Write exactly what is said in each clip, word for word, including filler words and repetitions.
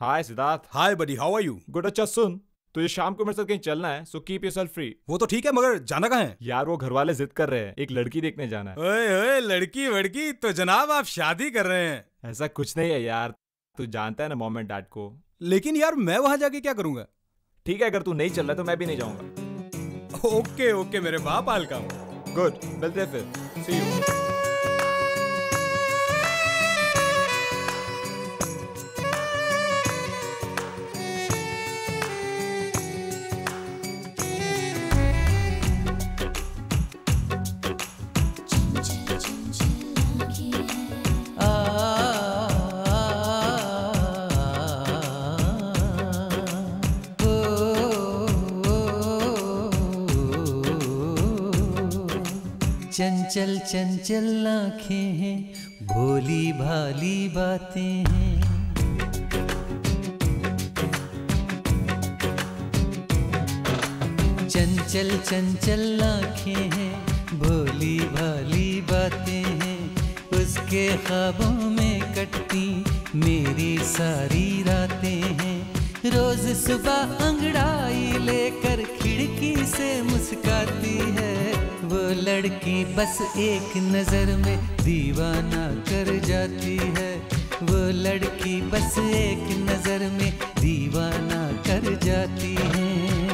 Hi Siddharth. Hi buddy, how are you? Good. अच्छा सुन, तुझे शाम को मेरे साथ कहीं चलना है, सो कीप योरसेल्फ फ्री। वो तो ठीक है, मगर जाना कहाँ है? यार वो घर वाले जिद कर रहे हैं, एक लड़की देखने जाना है। ओए ओए, लड़की वड़की तो जनाब आप शादी कर रहे हैं। ऐसा कुछ नहीं है यार, तू जानता है ना मॉम एंड डैड को। लेकिन यार मैं वहां जाके क्या करूंगा? ठीक है, अगर तू नहीं चल रहा तो मैं भी नहीं जाऊंगा। ओके ओके मेरे बाप हाल का। गुड, मिलते हैं फिर। See you. चंचल चंचल आँखें हैं, भोली भाली बातें हैं। चंचल चंचल आँखें हैं, भोली भाली बातें हैं। उसके ख्वाबों में कटती मेरी सारी रातें हैं। रोज सुबह अंगड़ाई लेकर खिड़की से मुस्काती है। वो लड़की बस एक नजर में दीवाना कर जाती है। वो लड़की बस एक नजर में दीवाना कर जाती है।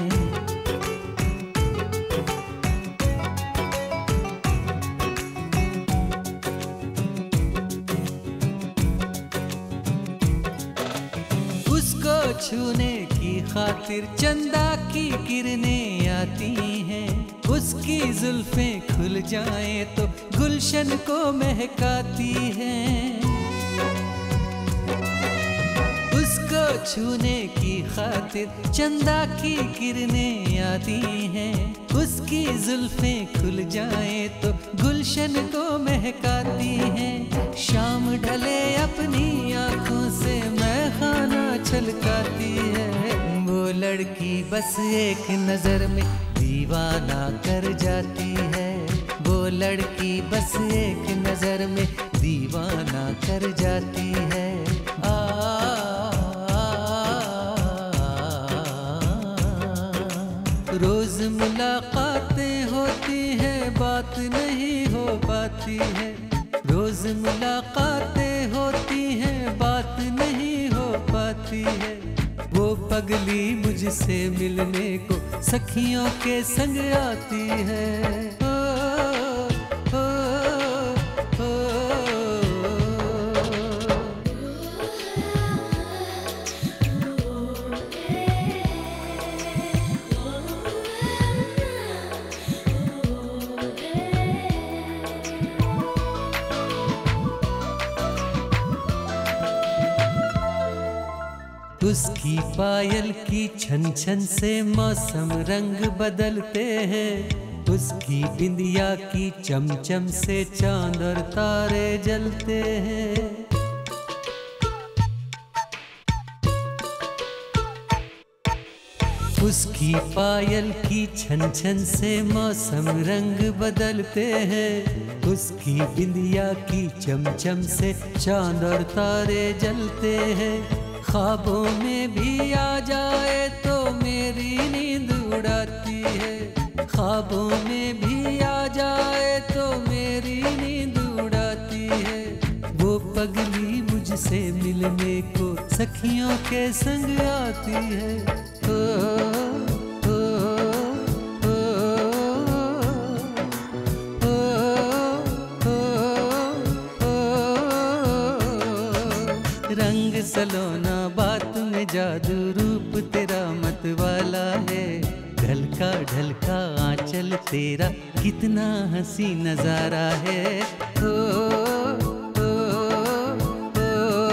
उसको छूने की खातिर चंदा की किरणें आती हैं। उसकी जुल्फें खुल जाएं तो गुलशन को महकाती हैं। उसको छूने की खातिर चंदा की किरणें आती हैं। उसकी जुल्फें खुल जाएं तो गुलशन को महकाती हैं। शाम ढले अपनी आंखों से मैं खाना छलकाती है। वो लड़की बस एक नजर में दीवाना कर जाती है। वो लड़की बस एक नजर में दीवाना कर जाती है। आ, आ, रोज मुलाकातें होती हैं, बात नहीं हो पाती है। रोज मुलाकातें होती हैं, बात नहीं हो पाती है। वो पगली मुझसे मिलने को सखियों के संग आती है। ओ, ओ, ओ, उसकी पायल की छन छन से मौसम रंग बदलते हैं। उसकी बिंदिया की चमचम से चांद और तारे जलते हैं। उसकी पायल की छन छन से मौसम रंग बदलते हैं। उसकी बिंदिया की चमचम से चांद और तारे जलते हैं। ख्वाबों में भी आ जाए तो मेरी नींद उड़ाती है। ख्वाबों में भी आ जाए तो मेरी नींद उड़ाती है। वो पगली मुझसे मिलने को सखियों के संग आती है। ओ, ओ, ओ, ओ, ओ, ओ, रंग सलोना बात में जादू, रूप तेरा मत वाला है। ढलका ढलका आंचल तेरा कितना हंसी नजारा है। ओ, ओ, ओ,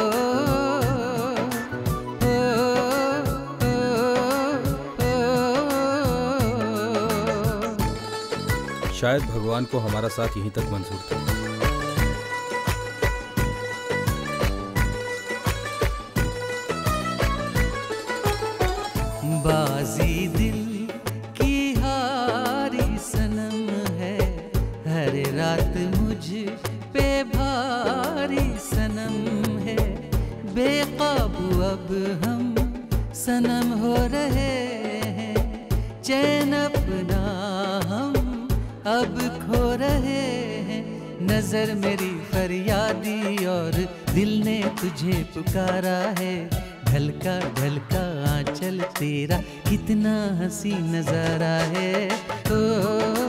ओ, ओ, ओ। शायद भगवान को हमारा साथ यहीं तक मंजूर था। बाजी दिल की हारी सनम है। हर रात मुझ पे भारी सनम है। बेकाबू अब हम सनम हो रहे हैं, चैन अपना हम अब खो रहे हैं। नजर मेरी फरियादी और दिल ने तुझे पुकारा है, ढलका ढलका आंचल तेरा कितना हंसी नजारा है। ओ